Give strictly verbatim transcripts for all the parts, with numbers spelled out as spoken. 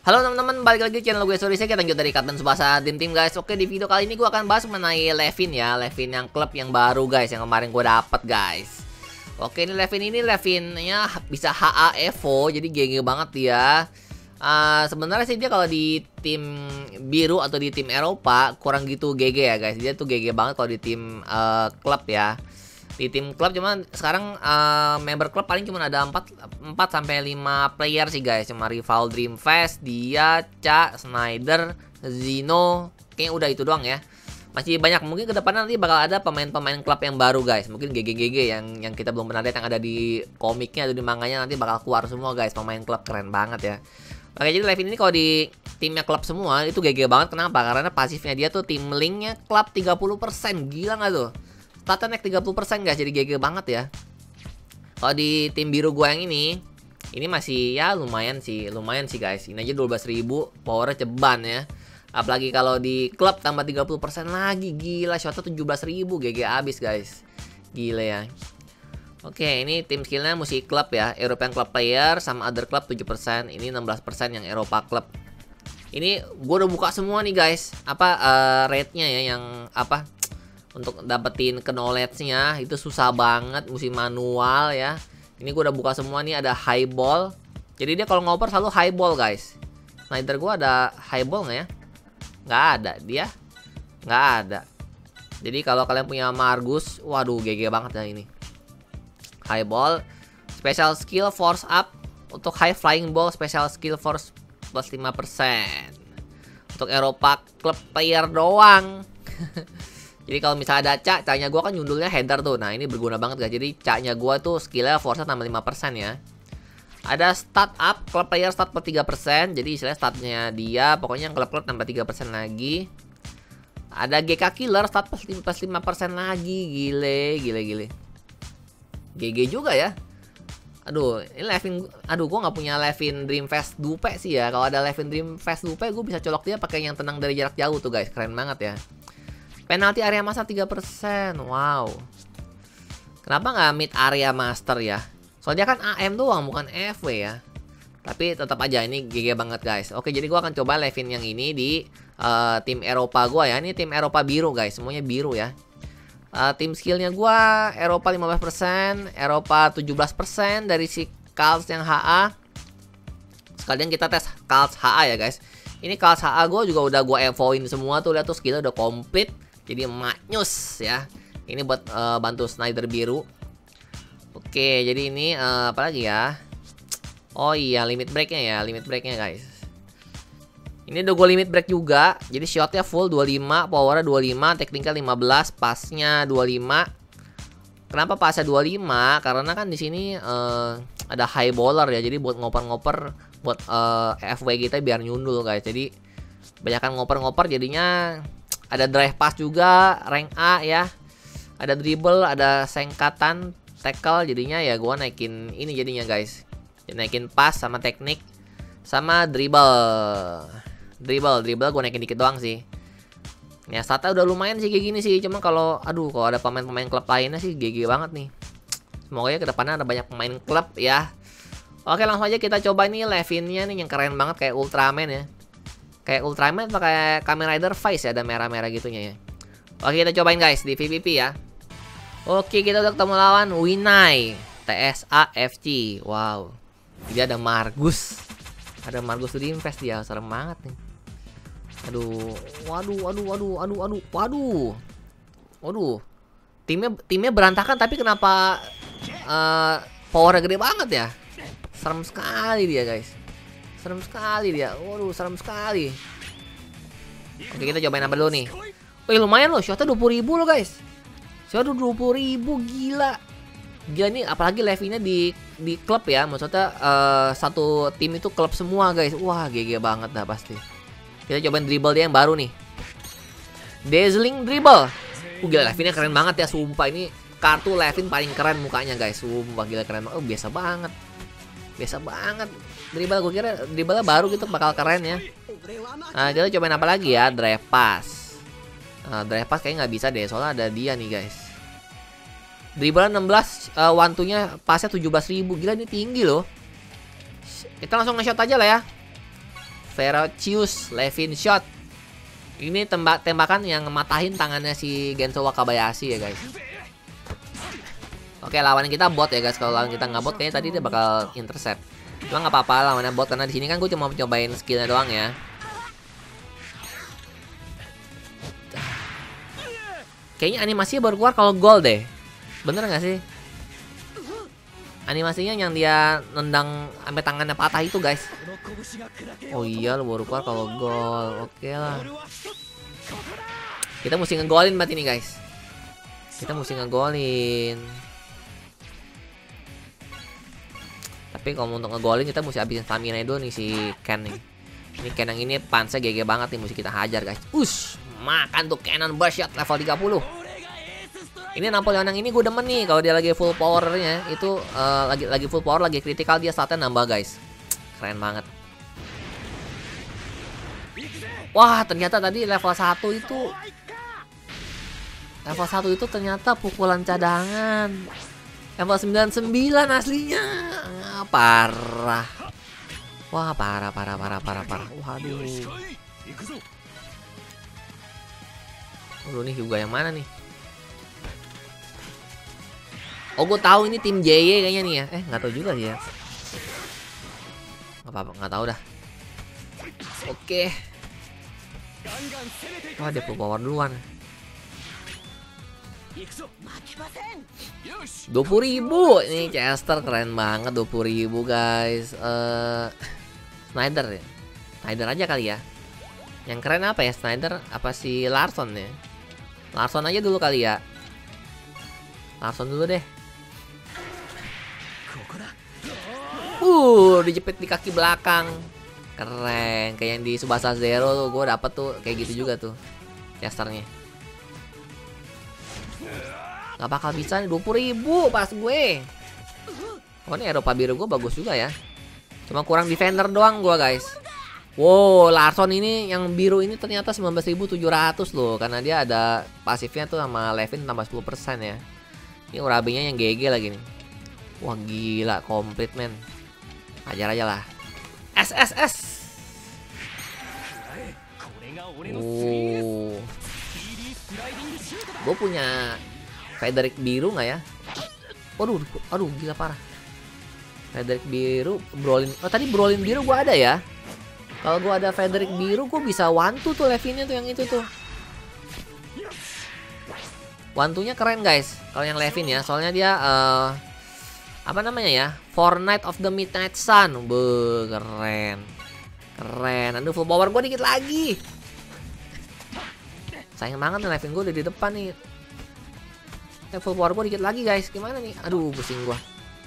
Halo teman-teman, balik lagi di channel gue. Sorry, saya kita lanjut dari Kapten Tsubasa Dream Team guys. Oke, di video kali ini gue akan bahas mengenai Levin ya. Levin yang klub yang baru guys, yang kemarin gue dapet guys. Oke, ini Levin ini Levinnya bisa H A Evo, jadi G G banget dia. Uh, Sebenarnya sih dia kalau di tim biru atau di tim Eropa kurang gitu G G ya guys. Dia tuh G G banget kalau di tim uh, klub ya. Di tim klub cuman sekarang uh, member klub paling cuma ada empat sampai lima player sih guys. Cuma rival Dreamfest, dia, Cha, Snyder, Zino, kayaknya udah itu doang ya. Masih banyak, mungkin ke depan nanti bakal ada pemain-pemain klub yang baru guys. Mungkin G G G G yang yang kita belum pernah lihat, yang ada di komiknya atau di manganya nanti bakal keluar semua guys. Pemain klub keren banget ya. Oke, jadi Levin ini kalau di timnya klub semua itu G G banget. Kenapa? Karena pasifnya dia tuh tim linknya klub tiga puluh persen. Gila nggak tuh? Statnya naik tiga puluh persen guys, jadi G G banget ya. Kalau di tim biru gue yang ini, ini masih ya lumayan sih, lumayan sih guys. Ini aja dua belas ribu, powernya ceban ya. Apalagi kalau di klub tambah tiga puluh persen lagi, gila. Shotnya tujuh belas ribu, G G abis guys. Gila ya. Oke, ini tim skillnya mesti klub ya. European Club Player sama Other Club tujuh persen. Ini enam belas persen yang Eropa Club. Ini gue udah buka semua nih guys. Apa uh, rate-nya ya, yang apa, untuk dapetin knowledge-nya itu susah banget, mesti manual ya. Ini gue udah buka semua nih, ada highball. Jadi dia kalau ngoper selalu highball guys. Snyder gue ada highball nggak ya? Nggak ada, dia nggak ada. Jadi kalau kalian punya Margus, waduh G G banget ya ini. Highball, special skill force up. Untuk high flying ball, special skill force plus lima persen. Untuk Eropa Club Player doang. Jadi kalau misalnya ada Ca, Ca-nya gue kan nyundulnya header tuh. Nah ini berguna banget guys. Jadi Ca-nya gue tuh skillnya force tambah lima persen ya. Ada stat up, club player stat per tiga persen. Jadi istilahnya statnya dia, pokoknya yang klub-klub tambah tiga persen lagi. Ada G K killer stat plus lima persen lagi. Gile, gile, gile. G G juga ya. Aduh, ini Levin, aduh gue nggak punya Levin Dreamfest dupe sih ya. Kalau ada Levin Dreamfest dupe, gue bisa colok dia pakai yang tenang dari jarak jauh tuh guys. Keren banget ya. Penalti area master tiga persen. Wow. Kenapa nggak mid area master ya? Soalnya kan A M doang, bukan F W ya. Tapi tetap aja ini G G banget guys. Oke, jadi gue akan coba Levin yang ini di uh, tim Eropa gue ya. Ini tim Eropa biru guys, semuanya biru ya. Uh, tim skillnya gue Eropa lima belas persen, Eropa tujuh belas persen dari si Kals yang H A. Sekalian kita tes Kals H A ya guys. Ini Kals H A gue juga udah gue evoin semua tuh. Lihat tuh skillnya udah komplit. Jadi maknyus ya. Ini buat uh, bantu Snyder biru. Oke, jadi ini uh, apa lagi ya? Oh iya, limit breaknya ya, limit breaknya guys. Ini udah gue limit break juga. Jadi shotnya full dua puluh lima, powernya dua puluh lima, tekniknya lima belas, pasnya dua puluh lima. Kenapa pasnya dua puluh lima? Karena kan di sini uh, ada high bowler ya. Jadi buat ngoper-ngoper buat uh, F W kita biar nyundul guys. Jadi banyakan ngoper-ngoper jadinya. Ada drive pass juga, rank A ya. Ada dribble, ada sengkatan, tackle. Jadinya ya gue naikin ini jadinya guys. Jadi naikin pass sama teknik sama dribble. Dribble, dribble gue naikin dikit doang sih. Ya statnya udah lumayan sih kayak gini sih. Cuma kalau aduh kalau ada pemain-pemain klub lainnya sih G G banget nih. Semoga ya kedepannya ada banyak pemain klub ya. Oke, langsung aja kita coba ini Levinnya nih yang keren banget kayak Ultraman ya. Kayak Ultraman atau kayak Kamen Rider Vice ya, ada merah-merah gitunya ya. Oke, kita cobain guys di V P P ya. Oke, kita udah ketemu lawan Winai T S A F C. Wow. Dia ada Margus. Ada Margus Dreamfest dia, serem banget nih. Aduh, waduh, waduh, waduh, waduh, waduh, waduh. Waduh. Timnya timnya berantakan tapi kenapa uh, powernya gede banget ya? Serem sekali dia, guys. Serem sekali dia. Waduh, serem sekali. Oke, kita cobain apa dulu nih. Wih, lumayan loh. Shotnya dua puluh ribu loh, guys. Shotnya dua puluh ribu. Gila. Gila nih, apalagi Levinnya di di klub ya. Maksudnya uh, satu tim itu klub semua, guys. Wah, G G banget dah pasti. Kita cobain dribble dia yang baru nih. Dazzling dribble. Uh, gila, Levinnya keren banget ya. Sumpah, ini kartu Levin paling keren mukanya, guys. Sumpah, gila keren banget. Oh, biasa banget. Biasa banget. Dribble, gue kira dribble baru gitu bakal keren ya. Nah, kita cobain apa lagi ya? Drive pass. Nah, drive pass kayaknya nggak bisa deh, soalnya ada dia nih guys. Dribble enam belas, uh, one two-nya pasnya tujuh belas ribu. Gila, ini tinggi loh. Kita langsung nge-shot aja lah ya. Ferocious Levin Shot. Ini tembak tembakan yang matahin tangannya si Genso Wakabayashi ya guys. Oke, lawan kita bot ya guys. Kalau lawan kita nggak bot, kayaknya tadi dia bakal intercept. Cuma nggak apa-apa lawannya bot karena di sini kan gue cuma cobain skillnya doang ya. Kayaknya animasinya baru keluar kalau gol deh. Bener nggak sih? Animasinya yang dia nendang sampai tangannya patah itu guys. Oh iya, lo baru keluar kalau gol. Oke lah. Kita mesti ngegolin berarti nih guys. Kita mesti ngegolin. Tapi kalau untuk ngegolin kita mesti habisin stamina dulu nih si Ken nih. Ini Ken yang ini pansnya G G banget nih, mesti kita hajar guys. Ush, makan tuh Cannon Burst Shot level tiga puluh. Ini Napoleon yang ini gue demen nih kalau dia lagi full powernya itu uh, lagi lagi full power, lagi critical, dia statnya nambah guys. Keren banget. Wah, ternyata tadi level satu itu level satu itu ternyata pukulan cadangan. Level sembilan puluh sembilan aslinya. Ah, parah. Wah, parah parah parah parah parah. Waduh. Waduh, nih Hyuga yang mana nih? Oh, gue tahu ini tim J Y kayaknya nih ya. Eh, nggak tahu juga sih ya. Nggak apa-apa, nggak tahu dah. Oke. Wah, dia full power duluan. dua puluh ribu. Ini Chester keren banget, dua puluh ribu guys. uh, Snyder ya. Snyder aja kali ya. Yang keren apa ya, Snyder apa si Larson ya? Larson aja dulu kali ya. Larson dulu deh. Uh, dijepit di kaki belakang. Keren, kayak yang di Tsubasa Zero tuh, gue dapet tuh kayak gitu juga tuh Chesternya. Gak bakal bisa nih, dua puluh ribu pas gue. Oh, ini Eropa biru gue bagus juga ya. Cuma kurang defender doang gue guys. Wow, Larson ini yang biru ini ternyata sembilan belas ribu tujuh ratus loh. Karena dia ada pasifnya tuh sama Levin tambah sepuluh persen ya. Ini Urabinya yang G G lagi nih. Wah gila, komplit men. Ajar aja lah. S S S. Oh. Gue punya Frederick biru nggak ya? Waduh, aduh gila parah. Frederick biru, Brolin. Oh tadi Brolin biru gue ada ya. Kalau gue ada Frederick biru, gue bisa one two tuh Levinnya tuh yang itu tuh. One two-nya keren guys. Kalau yang Levin ya, soalnya dia uh, apa namanya ya? Fortnite of the Midnight Sun. Be, keren. Keren. Aduh, full power gue dikit lagi. Sayang banget nih Levin gue udah di depan nih. Eh, full power gue dikit lagi guys. Gimana nih? Aduh, pusing gue.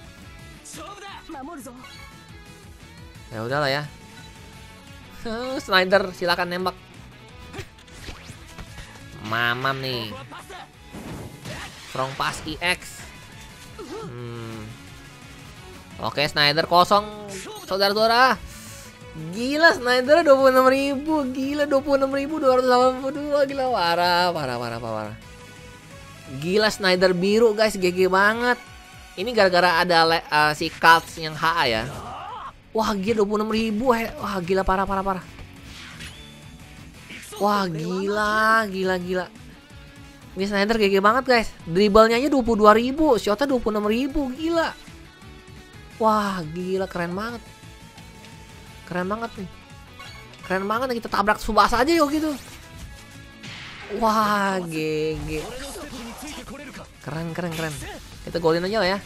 Ya udahlah ya. Snyder silakan nembak. Mamam nih. Strong Pass E X. Hmm. Oke, Snyder kosong, saudara-saudara. Gila, Snyder dua puluh enam ribu. Gila, dua puluh enam ribu dua ratus delapan puluh dua. Gila, parah, parah, parah, parah. Gila, Snyder biru guys, G G banget. Ini gara-gara ada uh, si cards yang H A ya. Wah, gila dua puluh enam ribu. Wah, gila parah, parah, parah. Wah, gila, gila, gila. Ini Snyder G G banget guys. Dribblenya aja dua puluh dua ribu, shotnya dua puluh enam ribu, gila. Wah, gila, keren banget. Keren banget nih. Keren banget nih, kita tabrak Tsubasa aja yuk gitu. Wah, G G. Keren, keren, keren. Kita golin aja lah ya.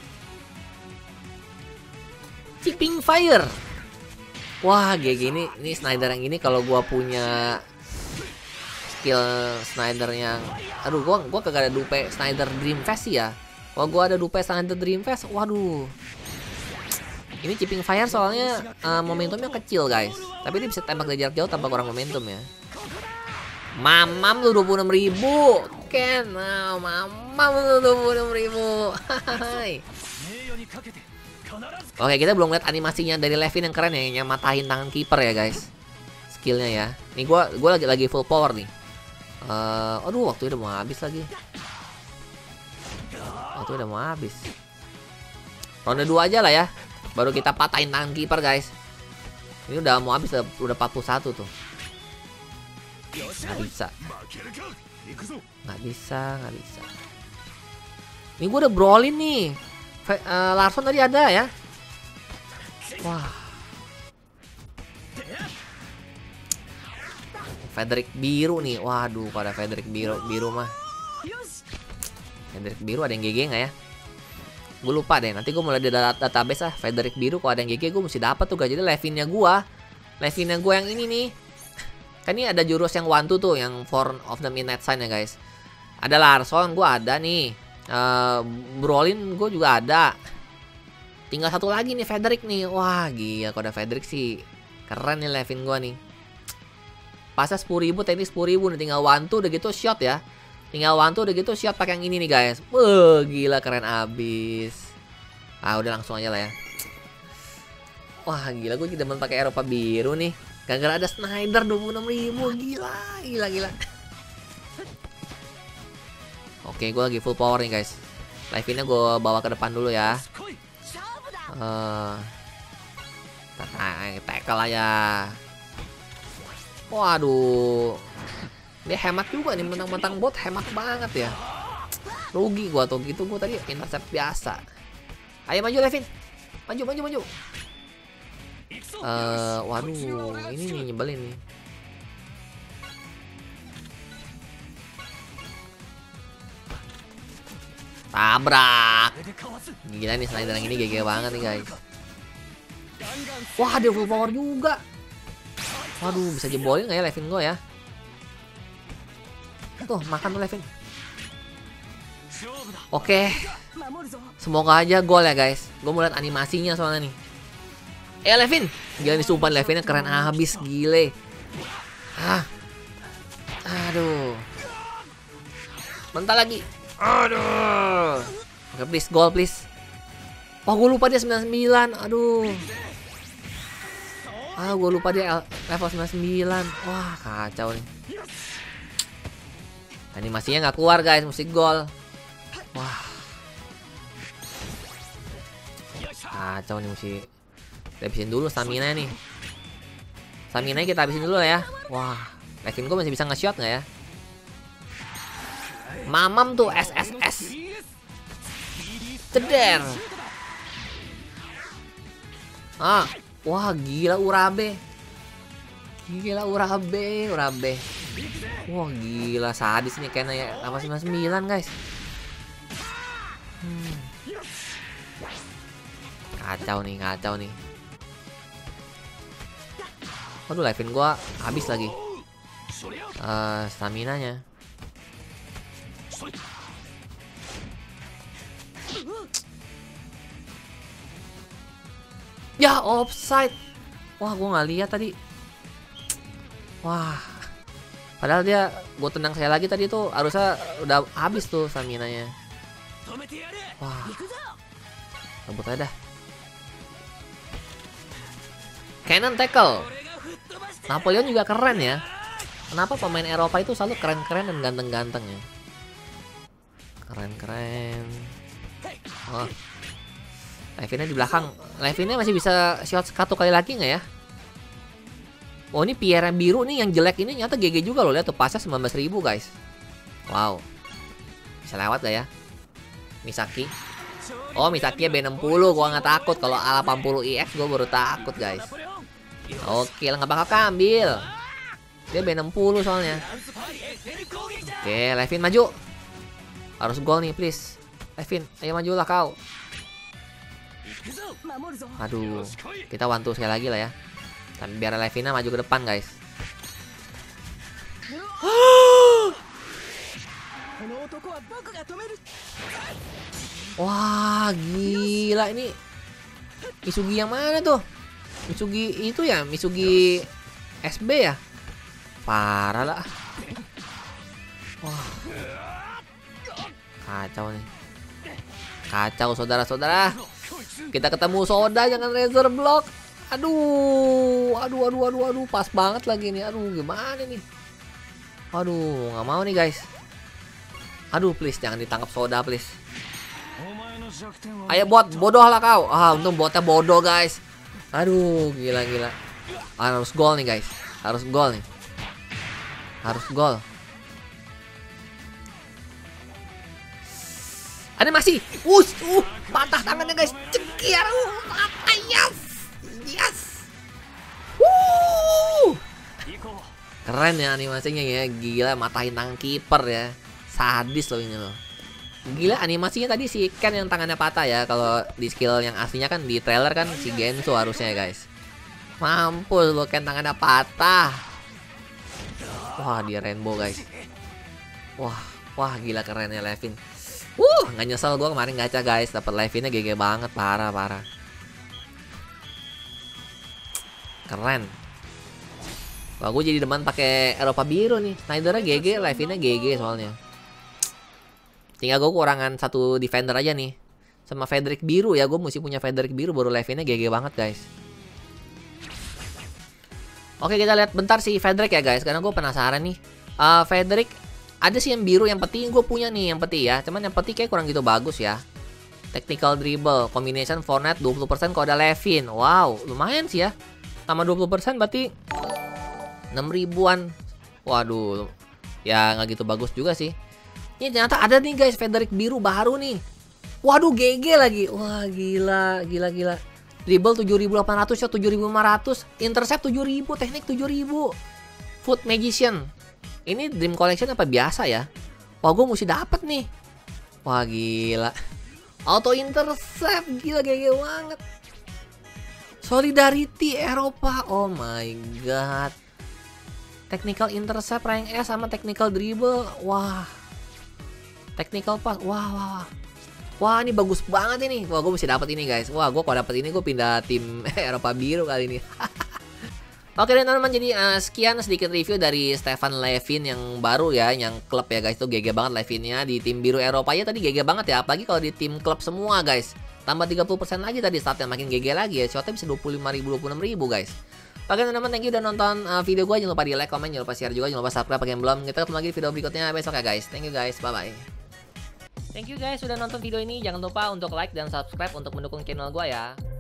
Chipping Fire. Wah, G G ini, ini Snyder yang ini kalau gua punya skill Snyder yang, aduh, gua gua kagak ada dupe Snyder Dream Fast sih ya. Kalau gua ada dupe Snyder Dream Fast, waduh. Ini Chipping Fire soalnya uh, momentumnya kecil guys. Tapi dia bisa tembak dari jarak jauh tanpa kurang momentum ya. Mamam lu dua puluh enam ribu. Ken, nah, mamam lu dua puluh enam ribu. Oke, kita belum lihat animasinya dari Levin yang keren ya, yang matahin tangan kiper ya guys. Skillnya ya. Nih gua gua lagi lagi full power nih. Uh, aduh, waktu udah mau habis lagi. Waktu udah mau habis. Ronde dua aja lah ya. Baru kita patahin tangan kiper guys. Ini udah mau habis, udah empat puluh satu tuh. Nggak bisa. Nggak bisa, nggak bisa. Ini gue udah brawlin nih. Fe uh, Larson tadi ada ya. Wah. Frederick biru nih. Waduh, pada Frederick biru biru mah. Frederick biru ada yang G G nggak ya? Gue lupa deh. Nanti gue mulai di database lah. Frederick biru kalau ada yang G G gue mesti dapat tuh guys. Jadi Levinnya gue, Levinnya gue yang ini nih. Kan ini ada jurus yang one two tuh, yang Form of the Midnight Sign ya guys. Ada Larson, gue ada nih. Uh, Brolin gue juga ada. Tinggal satu lagi nih Frederick nih. Wah gila, kalau ada Frederick sih keren nih Levin gue nih. Pasnya sepuluh ribu, teknik sepuluh ribu nih. Tinggal one two udah gitu shot ya. Tinggal one two udah gitu shot pakai yang ini nih guys. Wah gila, keren abis. Ah udah langsung aja lah ya. Wah gila, gue demen pakai Eropa biru nih. Gara-gara ada Snyder dua puluh enam ribu. Gila, gila, gila. Oke, gue lagi full power nih guys. Live-nya gue bawa ke depan dulu ya. Uh, tackle aja. Waduh, dia hemat juga nih, mentang-mentang bot hemat banget ya. Rugi gua tuh gitu, gua tadi intercept biasa. Ayo maju Levin, maju maju maju. Uh, waduh, ini nih nyebelin nih. Tabrak. Gila nih, selain yang ini G G banget nih guys. Wah, dia full power juga. Waduh, bisa jebolin nggak ya Levin gue ya? Tuh, makan tuh Levin. Oke. Semoga aja gol ya guys. Gue mau lihat animasinya soalnya nih. Eh Levin, gila nih sumpah Levinnya keren habis, gile. Ah. Aduh. Bentar lagi. Aduh. Oke, please gol please. Oh, gue lupa dia sembilan puluh sembilan. Aduh. Ah, gue lupa dia level sembilan puluh sembilan. Wah, kacau nih. Animasinya nggak keluar guys, mesti gol. Wah. Kacau nih, mesti kita habisin dulu stamina nih. Stamina kita habisin dulu ya. Wah, Levin gue masih bisa nge-shot nggak ya? Mamam tuh S S S. Ceder. Ah. Wah gila Urabe. Gila Urabe, Urabe. Wah gila sadis nih kayaknya ya. Apa sembilan puluh sembilan guys. Hmm. Kacau nih, kacau nih. Waduh, Levin gua habis lagi. Uh, stamina-nya. Ya, offside. Wah, gue nggak lihat tadi. Wah. Padahal dia, gue tendang saya lagi tadi tuh harusnya udah habis tuh stamina-nya. Wah. Rebut aja dah. Cannon tackle. Napoleon juga keren ya. Kenapa pemain Eropa itu selalu keren-keren dan ganteng-ganteng ya? Keren-keren. Oh. Levinnya di belakang. Levinnya masih bisa shot satu kali lagi nggak ya? Oh, ini Pierre biru nih yang jelek ini nyata G G juga loh. Lihat tuh pasnya sembilan belas ribu guys. Wow. Bisa lewat gak ya? Misaki. Oh, Misaki B enam puluh. Gua nggak takut. Kalau A delapan puluh I X gua baru takut guys. Oke lah, nggak bakal kambil. Dia B enam puluh soalnya. Oke, Levin maju. Harus gol nih please. Levin, ayo majulah kau. Aduh, kita one two sekali lagi lah ya. Tapi biar Levina maju ke depan guys. Wah gila, ini Misugi yang mana tuh? Misugi itu ya, Misugi S B ya. Parah lah. Wah, kacau nih. Kacau saudara-saudara. Kita ketemu Soda, jangan Razor Block. Aduh, aduh, aduh, aduh, aduh, pas banget lagi nih. Aduh, gimana nih? Aduh, nggak mau nih guys. Aduh, please jangan ditangkap Soda, please. Ayo bot, bodoh lah kau. Ah, untung botnya bodoh guys. Aduh, gila, gila. Harus gol nih guys. Harus gol nih. Harus gol. Animasi. Uh, uh, patah tangannya guys. Cekir. Uh, patah. Yes. Yes. Wuh. Keren ya animasinya ya. Gila, matahin tangan kiper ya. Sadis loh ini loh. Gila, animasinya tadi si Ken yang tangannya patah ya. Kalau di skill yang aslinya kan di trailer kan si Genso harusnya ya guys. Mampus lo, Ken tangannya patah. Wah, dia rainbow guys. Wah, wah gila kerennya Levin. Uh, nggak nyesel gue kemarin gacha guys, dapat Levinnya G G banget, parah parah. Keren. Wah, gue jadi demen pakai Eropa biru nih. Snydernya G G, Levinnya G G soalnya. Tinggal gue kurangan satu defender aja nih. Sama Frederick biru ya, gue mesti punya Frederick biru baru Levinnya G G banget guys. Oke, kita lihat bentar si Frederick ya guys, karena gue penasaran nih. Uh, Frederick ada sih yang biru, yang peti gue punya nih, yang peti ya. Cuman yang peti kayak kurang gitu bagus ya. Technical dribble, combination for net dua puluh persen kalau ada Levin. Wow, lumayan sih ya. Sama dua puluh persen berarti enam ribuan. Waduh, ya nggak gitu bagus juga sih. Ini ternyata ada nih guys, Frederick biru baru nih. Waduh, G G lagi. Wah, gila, gila, gila. Dribble tujuh ribu delapan ratus, shot tujuh ribu lima ratus, intercept tujuh ribu, teknik tujuh ribu. Foot Magician. Ini Dream Collection apa biasa ya? Wah, gue mesti dapet nih. Wah, gila. Auto intercept, gila, G G banget. Solidarity Eropa, oh my god. Technical intercept rank S sama technical dribble, wah. Technical pass, wah, wah, wah. Wah, ini bagus banget ini. Wah, gue mesti dapet ini guys. Wah, gue kalau dapet ini gue pindah tim Eropa biru kali ini. Oke dan teman-teman, jadi uh, sekian sedikit review dari Stefan Levin yang baru ya, yang klub ya guys. Itu G G banget Levinnya di tim biru Eropa ya, tadi G G banget ya. Apalagi kalau di tim klub semua guys. Tambah tiga puluh persen lagi tadi startnya, makin G G lagi ya. Shotnya bisa dua puluh lima ribu, dua puluh enam ribu guys. Oke teman-teman, thank you udah nonton uh, video gue. Jangan lupa di like, komen, jangan lupa share juga, jangan lupa subscribe bagi yang belum. Kita ketemu lagi di video berikutnya besok ya guys. Thank you guys, bye-bye. Thank you guys sudah nonton video ini. Jangan lupa untuk like dan subscribe untuk mendukung channel gue ya.